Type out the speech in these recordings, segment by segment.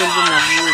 बिल्कुल मजबूत।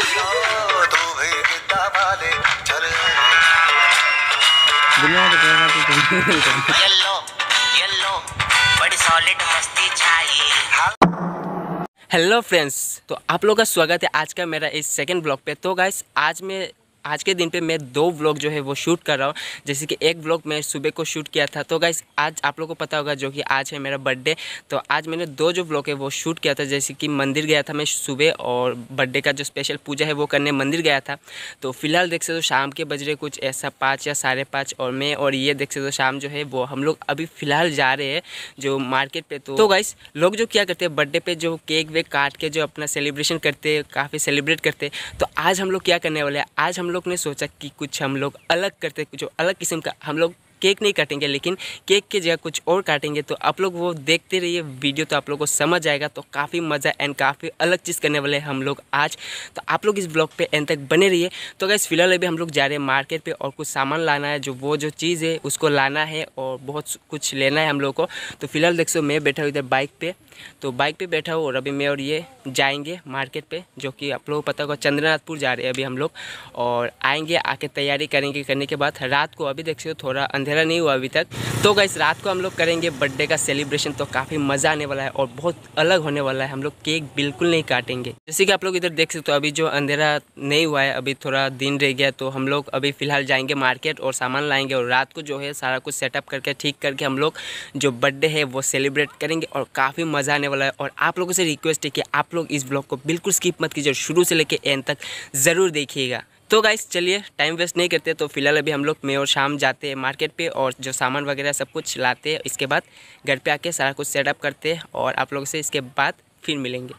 दुनिया तो येलो येलो बड़ी सॉलिड मस्ती चाहिए। हेलो फ्रेंड्स, तो आप लोग का स्वागत है आज का मेरा इस सेकंड ब्लॉग पे। तो गाइस आज के दिन पे मैं 2 व्लॉग जो है वो शूट कर रहा हूँ। जैसे कि एक व्लॉग मैं सुबह को शूट किया था। तो गाइस आज आप लोगों को पता होगा जो कि आज है मेरा बर्थडे। तो आज मैंने 2 जो व्लॉग है वो शूट किया था। जैसे कि मंदिर गया था मैं सुबह, और बर्थडे का जो स्पेशल पूजा है वो करने मंदिर गया था। तो फिलहाल देख सकते हो शाम के बज रहे कुछ ऐसा 5 या 5:30, और मैं और ये देख सकते हो शाम जो है वो हम लोग अभी फ़िलहाल जा रहे हैं जो मार्केट पे। तो गाइस लोग जो क्या करते हैं बर्थडे पे जो केक वेक काट के जो अपना सेलिब्रेशन करते हैं, काफ़ी सेलिब्रेट करते हैं। तो आज हम लोग क्या करने वाले हैं, आज हम लोग ने सोचा कि कुछ हम लोग अलग करते, कुछ अलग किस्म का हम लोग केक नहीं काटेंगे, लेकिन केक की जगह कुछ और काटेंगे। तो आप लोग वो देखते रहिए वीडियो, तो आप लोग को समझ आएगा। तो काफ़ी मज़ा एंड काफ़ी अलग चीज़ करने वाले हैं हम लोग आज। तो आप लोग इस ब्लॉग पे एंड तक बने रहिए। तो गाइस फिलहाल अभी हम लोग जा रहे हैं मार्केट पे, और कुछ सामान लाना है, वो जो चीज़ है उसको लाना है, और बहुत कुछ लेना है हम लोग को। तो फिलहाल देख सो मैं बैठा हूँ इधर बाइक पे, तो बाइक पे बैठा हूँ, और अभी मैं और ये जाएंगे मार्केट पे, जो कि आप लोगों को पता होगा चंद्रनाथपुर जा रहे हैं अभी हम लोग। और आएंगे, आके तैयारी करेंगे, करने के बाद रात को, अभी देख सकते हो थोड़ा अंधेरा नहीं हुआ अभी तक। तो गाइस रात को हम लोग करेंगे बर्थडे का सेलिब्रेशन। तो काफ़ी मज़ा आने वाला है और बहुत अलग होने वाला है। हम लोग केक बिल्कुल नहीं काटेंगे। जैसे कि आप लोग इधर देख सकते हो अभी जो अंधेरा नहीं हुआ है, अभी थोड़ा दिन रह गया। तो हम लोग अभी फ़िलहाल जाएंगे मार्केट और सामान लाएंगे, और रात को जो है सारा कुछ सेटअप करके ठीक करके हम लोग जो बर्थडे है वो सेलिब्रेट करेंगे, और काफ़ी मज़ा आने वाला है। और आप लोगों से रिक्वेस्ट है कि आप लोग इस ब्लॉग को बिल्कुल स्किप मत कीजिए, शुरू से लेकर एंड तक ज़रूर देखिएगा। तो गाइस चलिए टाइम वेस्ट नहीं करते। तो फिलहाल अभी हम लोग मैं और शाम जाते हैं मार्केट पे, और जो सामान वगैरह सब कुछ लाते हैं। इसके बाद घर पे आके सारा कुछ सेटअप करते हैं, और आप लोगों से इसके बाद फिर मिलेंगे।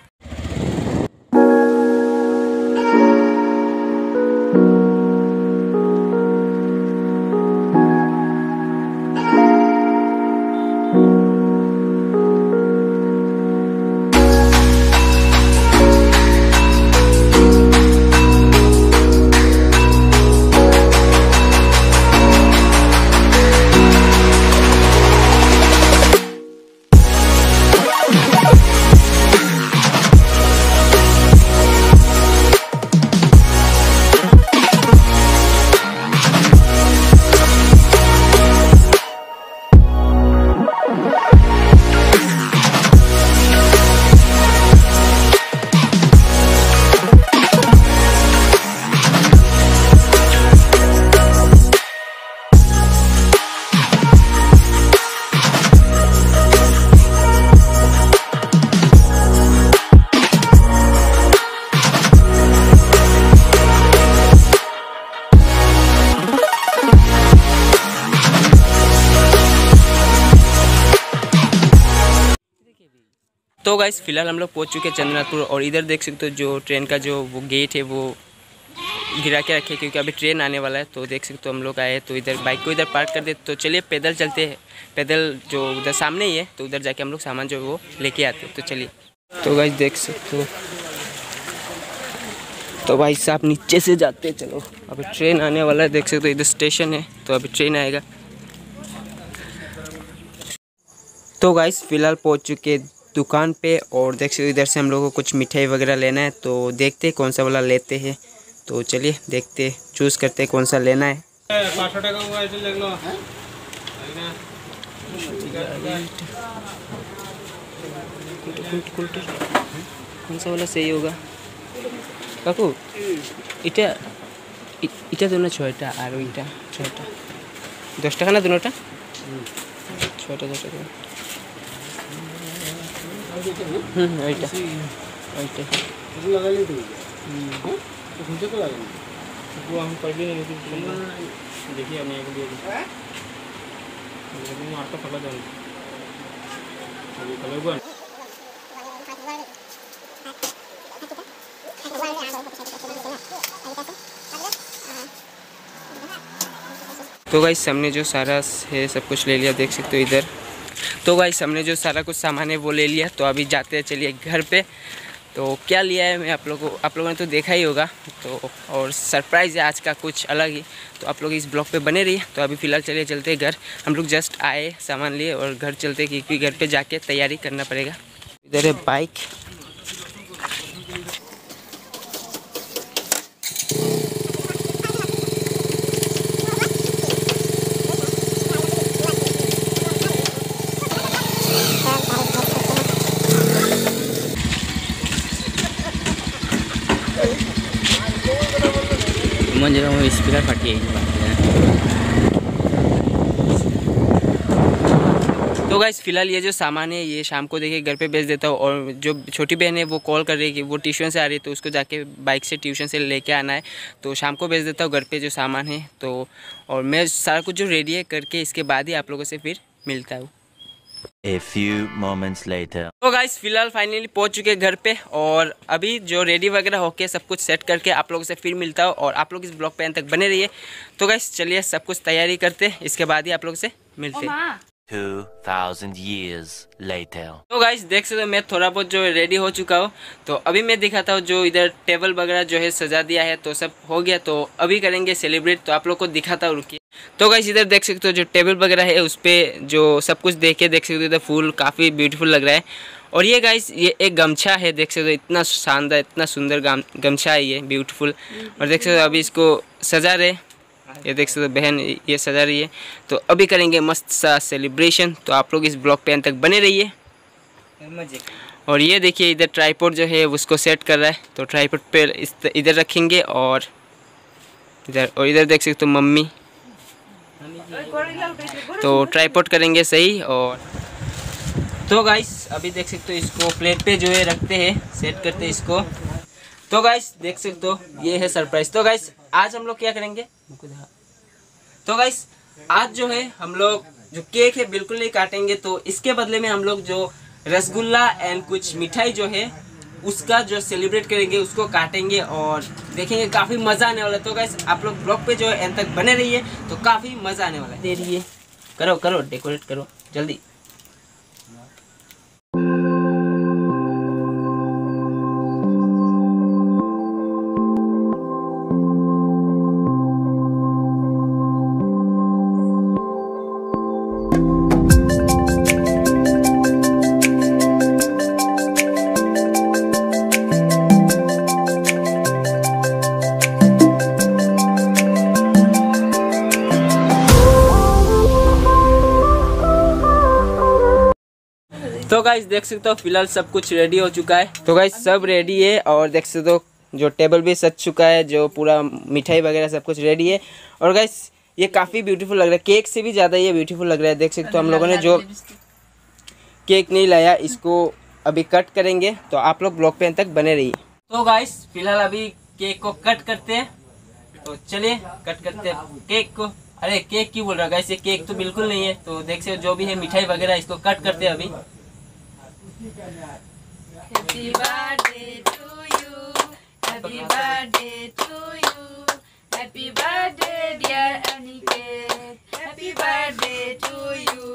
तो गाइस फिलहाल हम लोग पहुंच चुके हैं चंद्रनाथपुर, और इधर देख सकते हो जो ट्रेन का जो वो गेट है वो गिरा के रखे, क्योंकि अभी ट्रेन आने वाला है। तो देख सकते हो हम लोग आए, तो इधर बाइक को इधर पार्क कर दे। तो चलिए पैदल चलते हैं, पैदल जो उधर सामने ही है, तो उधर जाके हम लोग सामान जो है वो लेके आते हैं। तो चलिए। तो गाइस देख सकते हो, तो भाई साहब नीचे से जाते हैं। चलो अभी ट्रेन आने वाला है, देख सकते हो इधर स्टेशन है, तो अभी ट्रेन आएगा। तो गाइस फिलहाल पहुँच चुके दुकान पे, और देख सकते इधर से हम लोगों को कुछ मिठाई वगैरह लेना है। तो देखते हैं कौन सा वाला लेते हैं। तो चलिए देखते हैं, चूज़ करते हैं कौन सा लेना है। कौन सा वाला सही होगा काकू? इटा इटा दोनों छोटा, और इटा छोटा 10 টাকা ना दोनोटा छोटा छोटा। ওইটা লাগাইলে তো ঘুরতে তো লাগে না, আমি কয়েকদিন দেখি আমি এগুলো আটটা ফাঁকা যাবে। तो गाइस हमने जो सारा है सब कुछ ले लिया, देख सकते हो इधर। तो गाइस हमने जो सारा कुछ सामान है वो ले लिया। तो अभी जाते हैं, चलिए घर पे। तो क्या लिया है मैं आप लोगों ने तो देखा ही होगा। तो और सरप्राइज़ है आज का कुछ अलग ही। तो आप लोग इस ब्लॉग पे बने रहिए। तो अभी फ़िलहाल चलिए चलते हैं घर। हम लोग जस्ट आए, सामान लिए और घर चलते, क्योंकि घर पे जाके तैयारी करना पड़ेगा। इधर है बाइक। मन जो स्पीकर फाटी तो गाइस फिलहाल ये जो सामान है ये शाम को देखिए घर पे भेज देता हूँ। और जो छोटी बहन है वो कॉल कर रही है कि वो ट्यूशन से आ रही है, तो उसको जाके बाइक से ट्यूशन से लेके आना है। तो शाम को भेज देता हूँ घर पे जो सामान है। तो और मैं सारा कुछ जो रेडी है करके इसके बाद ही आप लोगों से फिर मिलता हूँ। A few moments later. तो गाइस फिलहाल फाइनली पहुंच चुके हैं घर पे, और अभी जो रेडी वगैरह होके सब कुछ सेट करके आप लोगों से फिर मिलता हूँ। और आप लोग इस ब्लॉग पे अंत तक बने रहिए। तो गाइस चलिए सब कुछ तैयारी करते हैं, इसके बाद ही आप लोगों से मिलते हैं। 2000 years later. तो गाइस देख सकते हो मैं थोड़ा बहुत जो रेडी हो चुका हूँ। तो अभी मैं दिखाता हूँ जो इधर टेबल वगैरह जो है सजा दिया है, तो सब हो गया। तो अभी करेंगे सेलिब्रेट, तो आप लोग को दिखाता हूँ, रुकिए। तो गाइस इधर देख सकते हो जो टेबल वगैरह है उस पर जो सब कुछ देख सकते हो, इधर फूल काफ़ी ब्यूटीफुल लग रहा है। और ये गाइस ये एक गमछा है, देख सकते हो इतना शानदार इतना सुंदर गमछा है ये ब्यूटीफुल। और देख सकते हो अभी इसको सजा रहे, ये देख सकते हो बहन ये सजा रही है। तो अभी करेंगे मस्त सा सेलिब्रेशन, तो आप लोग इस ब्लॉग पे अंत तक बने रहिए। और ये देखिए इधर ट्राइपॉड जो है उसको सेट कर रहा है, तो ट्राइपॉड पे इधर रखेंगे। और इधर देख सकते हो मम्मी, तो ट्राइपॉड करेंगे सही। और तो गाइस अभी देख सकते हो इसको प्लेट पे जो है रखते हैं, सेट करते हैं इसको। तो गाइस देख सकते हो ये है सरप्राइज। तो गाइस आज हम लोग क्या करेंगे, तो गाइस आज जो है हम लोग जो केक है बिल्कुल नहीं काटेंगे। तो इसके बदले में हम लोग जो रसगुल्ला एंड कुछ मिठाई जो है उसका जो सेलिब्रेट करेंगे उसको काटेंगे और देखेंगे, काफ़ी मज़ा आने वाला है। तो गाइस आप लोग ब्लॉग पे जो है एंड तक बने रहिए, तो काफ़ी मज़ा आने वाला है। दे रही है, करो करो डेकोरेट करो जल्दी। तो गाइस देख सकते हो फिलहाल सब कुछ रेडी हो चुका है। तो गाइस सब रेडी है, और देख सकते हो जो टेबल भी सज चुका है, जो पूरा मिठाई वगैरह सब कुछ रेडी है। और गाइस ये काफ़ी ब्यूटीफुल लग रहा है, केक से भी ज़्यादा ये ब्यूटीफुल लग रहा है। देख सकते हो हम लोगों ने जो केक नहीं लाया इसको अभी कट करेंगे, तो आप लोग ब्लॉग पे अंत तक बने रहिए। तो गाइस फिलहाल अभी केक को कट करते हैं, तो चलिए कट करते हैं केक को। अरे केक क्यों बोल रहा है गाइस, ये केक तो बिल्कुल नहीं है। तो देख सकते हो जो भी है मिठाई वगैरह इसको कट करते हैं अभी। Happy birthday to you. Happy birthday to you. Happy birthday dear Aniket. Happy birthday to you.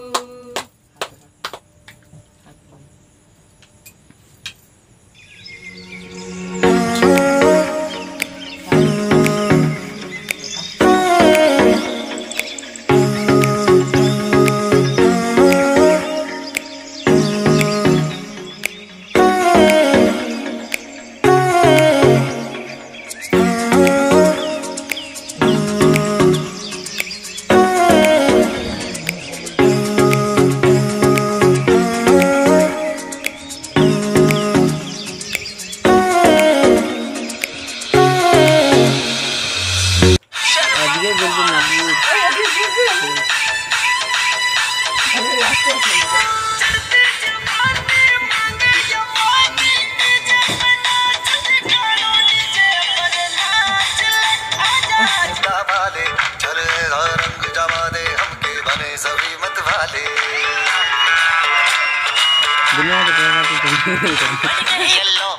Yellow